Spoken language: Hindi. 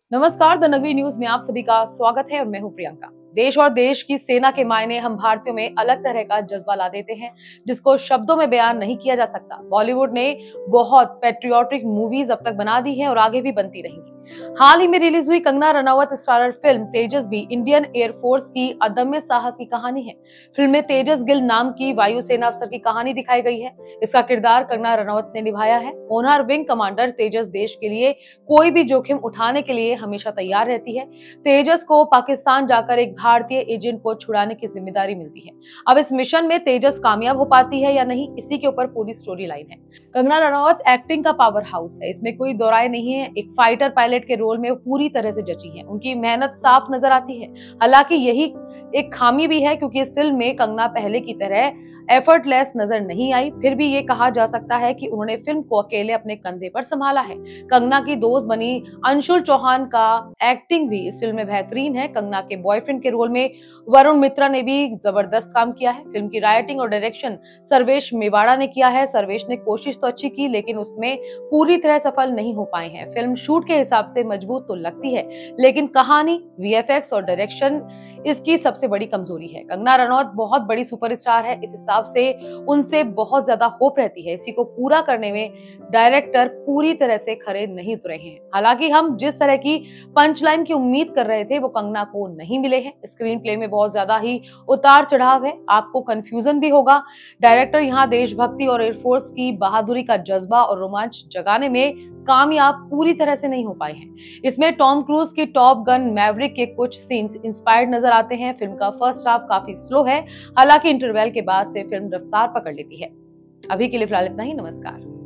नमस्कार, द नगरी न्यूज में आप सभी का स्वागत है और मैं हूं प्रियंका। देश और देश की सेना के मायने हम भारतीयों में अलग तरह का जज्बा ला देते हैं, जिसको शब्दों में बयान नहीं किया जा सकता। बॉलीवुड ने बहुत पैट्रियोटिक मूवीज अब तक बना दी हैं और आगे भी बनती रहेंगी। हाल ही में रिलीज हुई कंगना रनौत स्टारर फिल्म तेजस भी इंडियन एयरफोर्स की अदम्य साहस की कहानी है। फिल्म में तेजस गिल नाम की वायुसेना अफसर की कहानी दिखाई गई है। इसका किरदार कंगना रनौत ने निभाया है। होनहार विंग कमांडर तेजस देश के लिए कोई भी जोखिम उठाने के लिए हमेशा तैयार रहती है। तेजस को पाकिस्तान जाकर एक भारतीय एजेंट को छुड़ाने की जिम्मेदारी मिलती है। अब इस मिशन में तेजस कामयाब हो पाती है या नहीं, इसी के ऊपर पूरी स्टोरी लाइन है। कंगना रनौत एक्टिंग का पावर हाउस है, इसमें कोई दो राय नहीं है। एक फाइटर पायलट के रोल में वो पूरी तरह से जची है। उनकी मेहनत साफ नजर आती है। हालांकि यही एक खामी भी है, क्योंकि इस फिल्म में कंगना पहले की तरह एफर्टलेस नजर नहीं आई। फिर भी ये कहा जा सकता है कि उन्होंने फिल्म को अकेले अपने कंधे पर संभाला है। कंगना की दोस्त बनी अंशुल चौहान का एक्टिंग भी इस फिल्म में बेहतरीन है। कंगना के बॉयफ्रेंड के रोल में वरुण मित्रा ने भी जबरदस्त काम किया है। फिल्म की राइटिंग और डायरेक्शन सर्वेश मेवाड़ा ने किया है। सर्वेश ने कोशिश तो अच्छी की, लेकिन उसमें पूरी तरह सफल नहीं हो पाए हैं। फिल्म शूट के हिसाब से मजबूत तो लगती है, लेकिन कहानी, वीएफएक्स और डायरेक्शन इसकी सबसे बड़ी कमजोरी है। कंगना रनौत बहुत बड़ी सुपरस्टार है, इस हिसाब से उनसे बहुत ज्यादा होप रहती है। इसी को पूरा करने में डायरेक्टर पूरी तरह से खरे नहीं उतरे हैं। हालांकि हम जिस तरह की पंचलाइन की उम्मीद कर रहे थे, वो कंगना को नहीं मिले हैं। स्क्रीन प्ले में बहुत ज्यादा ही उतार चढ़ाव है, आपको कंफ्यूजन भी होगा। डायरेक्टर यहाँ देशभक्ति और एयरफोर्स की बहादुरी का जज्बा और रोमांच जगाने में कामयाब पूरी तरह से नहीं हो पाए हैं। इसमें टॉम क्रूज की टॉप गन मैवरिक के कुछ सीन्स इंस्पायर्ड नजर आते हैं। फिल्म का फर्स्ट हाफ काफी स्लो है, हालांकि इंटरवल के बाद से फिल्म रफ्तार पकड़ लेती है। अभी के लिए फिलहाल इतना ही। नमस्कार।